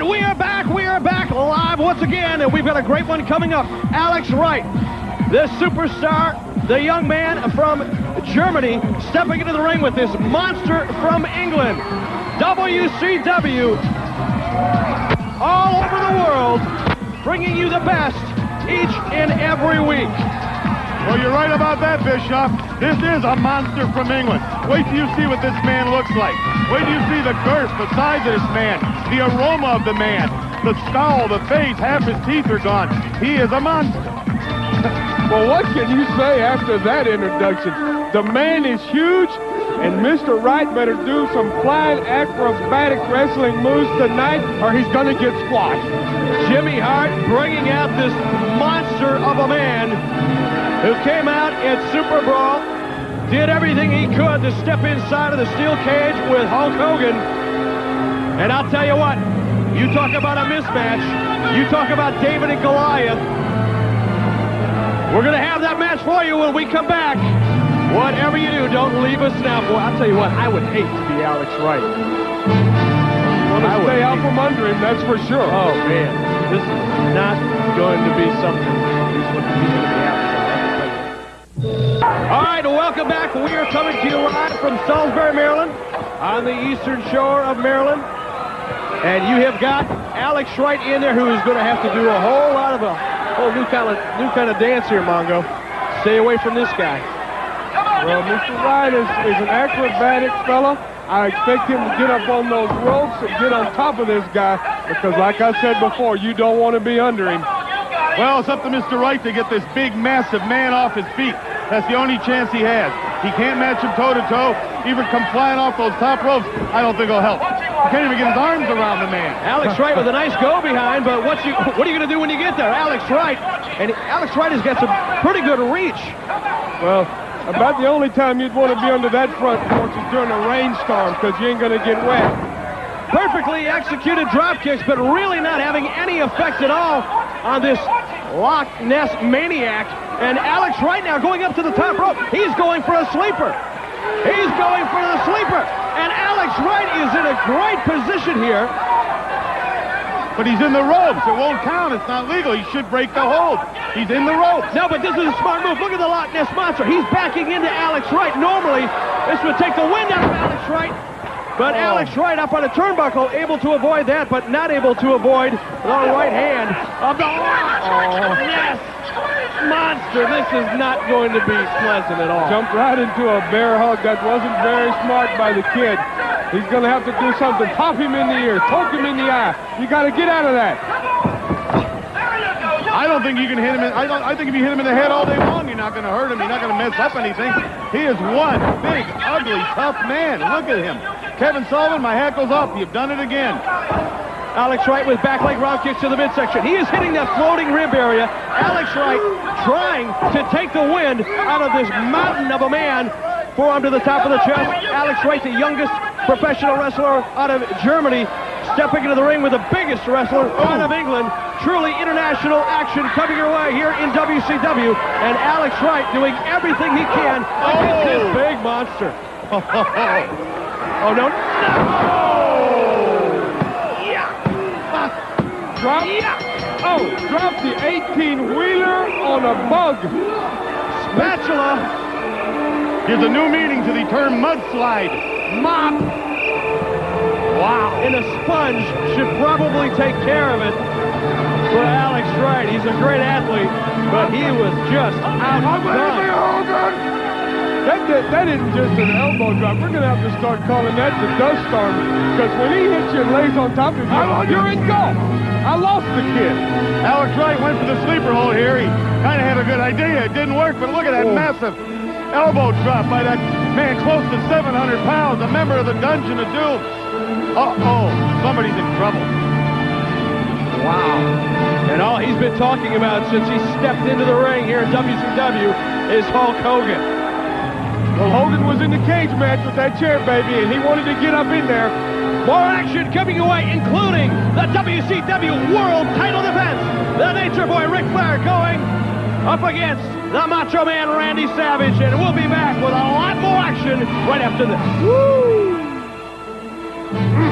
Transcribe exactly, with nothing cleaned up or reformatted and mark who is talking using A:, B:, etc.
A: we are back. We are back live once again, and we've got a great one coming up. Alex Wright, this superstar, the young man from Germany, stepping into the ring with this monster from England. W C W, all over the world, bringing you the best each and every week.
B: Well, you're right about that, Bischoff. This is a monster from England. Wait till you see what this man looks like. Wait till you see the girth, the size of this man, the aroma of the man, the scowl, the face, half his teeth are gone. He is a monster.
C: Well, what can you say after that introduction? The man is huge, and Mister Wright better do some flying acrobatic wrestling moves tonight, or he's going to get squashed.
A: Jimmy Hart bringing out this monster of a man who came out at Super Brawl, did everything he could to step inside of the steel cage with Hulk Hogan. And I'll tell you what, you talk about a mismatch, you talk about David and Goliath. We're going to have that match for you when we come back. Whatever you do, don't leave us now. Boy, I'll tell you what, I would hate to be Alex Wright.
C: Want to stay out from under him, that's for sure.
A: Oh, man. This is not going to be something he's going to be happy. All right, welcome back. We are coming to you live from Salisbury, Maryland, on the eastern shore of Maryland. And you have got Alex Wright in there, who is going to have to do a whole lot of a whole new kind of new kind of dance here, Mongo. Stay away from this guy.
C: Well, Mister Wright is, is an acrobatic fella. I expect him to get up on those ropes and get on top of this guy, because like I said before, you don't want to be under him.
B: Well, it's up to Mister Wright to get this big, massive man off his feet. That's the only chance he has. He can't match him toe-to-toe, even come flying off those top ropes. I don't think it'll help. He can't even get his arms around the man.
A: Alex Wright with a nice go behind, but what's you, what are you going to do when you get there? Alex Wright, and Alex Wright has got some pretty good reach.
C: Well, about the only time you'd want to be under that front porch is during a rainstorm, because you ain't going to get wet.
A: Perfectly executed drop kicks, but really not having any effect at all on this Loch Ness maniac. And Alex Wright now going up to the top rope. He's going for a sleeper. He's going for the sleeper. And Alex Wright is in a great position here.
B: But he's in the ropes. It won't count. It's not legal. He should break the hold. He's in the ropes.
A: No, but this is a smart move. Look at the Loch Ness Monster. He's backing into Alex Wright. Normally, this would take the wind out of Alex Wright. But oh. Alex Wright up on a turnbuckle, able to avoid that, but not able to avoid the right hand of the Loch Ness Monster. This is not going to be pleasant at all.
C: Jumped right into a bear hug. That wasn't very smart by the kid. He's going to have to do something. Pop him in the ear. Poke him in the eye. You got to get out of that.
B: I don't think you can hit him in, I, don't, I think if you hit him in the head all day long, you're not going to hurt him. You're not going to mess up anything. He is one big, ugly, tough man. Look at him. Kevin Sullivan, my hat goes off. You've done it again.
A: Alex Wright with back leg round kicks to the midsection. He is hitting that floating rib area. Alex Wright trying to take the wind out of this mountain of a man. Forearm to the top of the chest. Alex Wright, the youngest professional wrestler out of Germany, stepping into the ring with the biggest wrestler out of England. Truly international action coming your way here in W C W. And Alex Wright doing everything he can against this big monster. Oh, no. No! Yeah!
C: Drop. Yeah! Oh, drop the eighteen-wheeler on a bug.
A: Spatula.
B: Gives a new meaning to the term mudslide.
A: Mop. Wow. And a sponge should probably take care of it for Alex Wright. He's a great athlete, but he was just outdone.
C: That, that, that isn't just an elbow drop. We're going to have to start calling that the dust storm, because when he hits you and lays on top of you, you're in go. I lost the kid.
B: Alex Wright went for the sleeper hold here. He kind of had a good idea. It didn't work, but look at that oh. massive elbow drop by that man close to seven hundred pounds, a member of the Dungeon of Doom. Uh-oh, somebody's in trouble.
A: Wow. And all he's been talking about since he stepped into the ring here in W C W is Hulk Hogan.
C: Well, Hogan was in the cage match with that chair, baby, and he wanted to get up in there.
A: More action coming away, including the W C W World Title Defense. The Nature Boy Ric Flair going up against the Macho Man Randy Savage, and we'll be back with a lot more action right after this. Woo!